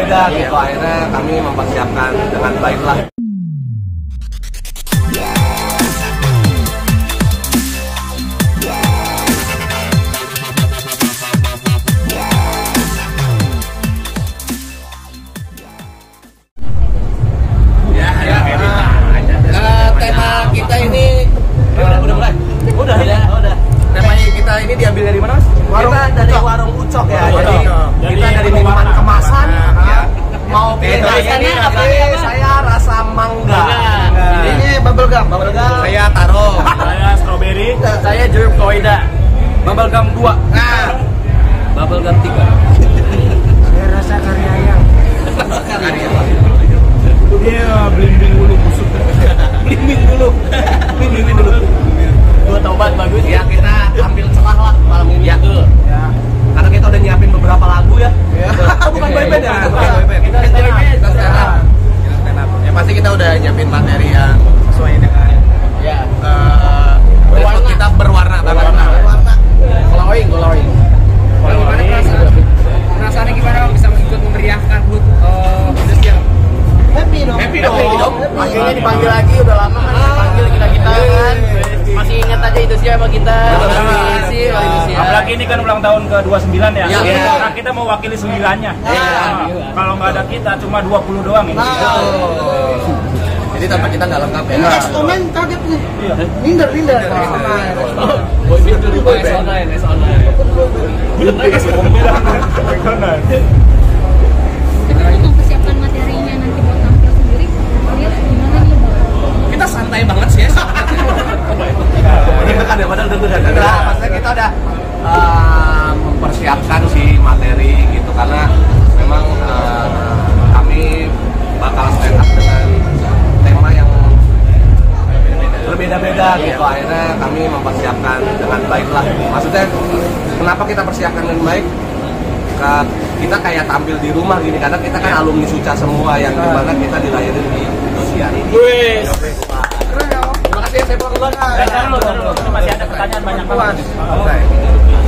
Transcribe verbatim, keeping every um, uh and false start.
berbeda gitu. Akhirnya kami mempersiapkan dengan baik lah. Udah, udah, udah. Temanya kita ini diambil dari mana, Mas? Warung kita dari Ucok. warung Ucok ya. Oh, jadi jadi kita dari minuman kemasan ya. Mau beda ini apa? Saya rasa mangga. Ini bubble gum. Bubble gum. Saya taro. Saya strawberry. Saya jeruk koida. Bubble gum dua. Nah, bubble gum tiga. Saya rasa kari ayam. Kari ayam. Iya, blimbing dulu busuk. Blimbing dulu. Blimbing dulu. Dua tobat bagus. Ya, kita ambil celah lah malam ini. Ya, betul. Ya. Karena kita udah nyiapin beberapa lagu ya. Bukan boyband ya. Kita stand up. Kita stand up. Ya pasti kita udah nyiapin materi yang sesuai dengan ya uh, berwarna. Kita berwarna banget. Berwarna. Glowing, glowing. Gimana perasaan? Perasaannya gimana bisa ikut memeriahkan H U T uh, Industrial? Happy dong. Happy dong. Akhirnya dipanggil lagi, udah lama kan dipanggil kita-kita kan. Masih ingat aja itu siapa kita. Terima kasih. Apalagi ini kan ulang tahun ke dua puluh sembilan ya. Ya, ya. Nah, kita mau wakili sembilannya. Ya. Nah, kalau nggak ada kita cuma dua puluh doang ini. Oh. Jadi tanpa kita nggak lengkap ya. Instrumen kaget nih. Iya. Minder, minder. Boyband dulu boyband. S online. Untuk persiapan materinya nanti buat tampil sendiri, kalian gimana nih? Kita santai banget sih ya. Kita kan ya padahal deg-degan. Nah, maksudnya kita udah uh, mempersiapkan si materi gitu karena memang uh, kami bakal stand up dengan tema yang berbeda-beda gitu. Akhirnya kami mempersiapkan dengan baik lah. Maksudnya kenapa kita persiapkan dengan baik? Kita kayak tampil di rumah gini karena kita kan alumni Suca semua yang dimana kita dilahirin di Indosiar ini. Wih. Terima kasih, saya pulang duluan. Masih ada pertanyaan banyak banget. Oke.